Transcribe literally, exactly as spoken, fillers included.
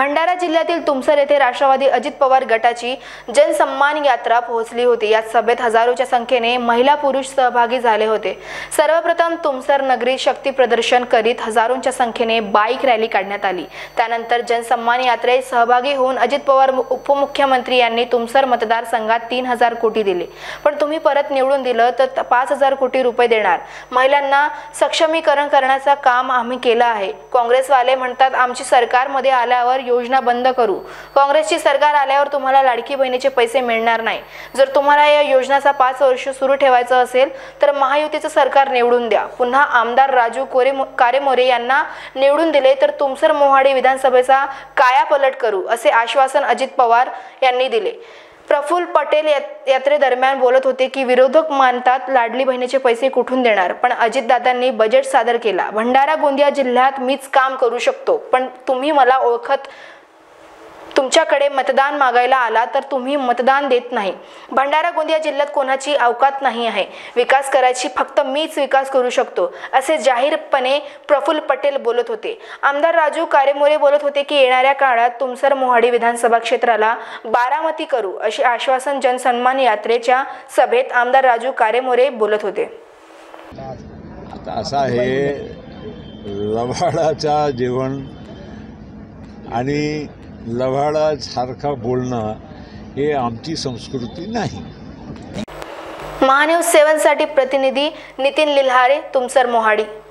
भंडारा जिल्ह्यातील तुमसर येथे राष्ट्रवादी अजित पवार गटाची जनसन्मान यात्रा पोहोचली होती। या सभेत हजारोच्या संख्येने महिला पुरुष सहभागी झाले होते। सर्वप्रथम तुमसर नगरी शक्ती प्रदर्शन करीत हजारोंच्या संख्येने बाईक रॅली काढण्यात आली। त्यानंतर जनसन्मान यात्रेत सहभागी होऊन अजित पवार उपमुख्यमंत्री यांनी तुमसर मतदारसंघात तीन हजार कोटी दिले, पण तुम्ही परत निवडून दिलं तर पाच हजार कोटी रुपये देणार। महिलांना सक्षमीकरण करण्याचं काम आम्ही केलं आहे। काँग्रेसवाले म्हणतात आमची सरकारमध्ये आल्यावर योजना बंद करू। काँग्रेसची सरकार आल्यावर तुम्हाला लाडकी बहिणीचे पैसे मिळणार नाही। जर तुम्हाला या योजनेचा पाच वर्ष सुरू ठेवायचं असेल तर महायुतीचं सरकार निवडून द्या। पुन्हा आमदार राजू कारेमोरे यांना निवडून दिले तर तुमसर मोहाडी विधानसभेचा कायापालट करू असे आश्वासन अजित पवार यांनी दिले। प्रफुल्ल पटेल यात्रेदरम्यान बोलत होते की विरोधक मानतात लाडली बहिणीचे पैसे कुठून देणार, पण अजितदादांनी बजेट सादर केला। भंडारा गोंदिया जिल्ह्यात मीच काम करू शकतो, पण तुम्ही मला ओळखत तुमच्याकडे मतदान मागायला आला तर तुम्ही मतदान देत नाही। भंडारा गोंदिया जिल्ह्यात कोणाची अवकात नाही आहे। विकास करायची फक्त मीच विकास करू शकतो असे जाहीरपणे प्रफुल्ल पटेल बोलत होते। आमदार राजू कारेमोरे बोलत होते की येणाऱ्या काळात तुमसर मोहाडी विधानसभा क्षेत्राला बारामती करू असे आश्वासन जनसन्मान यात्रेच्या सभेत आमदार राजू कारेमोरे बोलत होते। आता असं आहे, लवाडाचा जीवन आणि लवाडासारखं बोलणं हे आमची संस्कृती नाही। महान्यूज सेवन साठी प्रतिनिधी नितीन लिल्हारे, तुमसर मोहाडी।